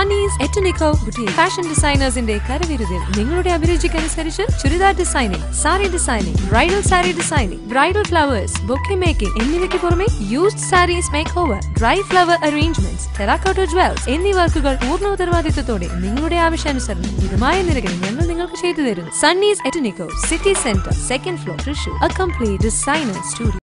Sunny's Ethnico Boutique. Fashion designers in the Karavirudil. Ningude Abhirujikkanusarichu chudidar designing, saree designing, bridal saree designing, bridal flowers, bouquet making, എന്നിവയ്ക്ക് പുറമെ used sarees makeover, dry flower arrangements, terracotta jewels എന്നീ വർക്കുകൾ പൂർണ്ണ ഉത്തരവാദിത്തത്തോടെ നിങ്ങളുടെ ആവശ്യാനുസരണം മിതമായ നിരക്കിൽ ഞങ്ങൾ നിങ്ങൾക്ക് ചെയ്തു തരുന്നു. Sunny's Ethnico, City Center, 2nd floor, Thrissur, a complete designer studio.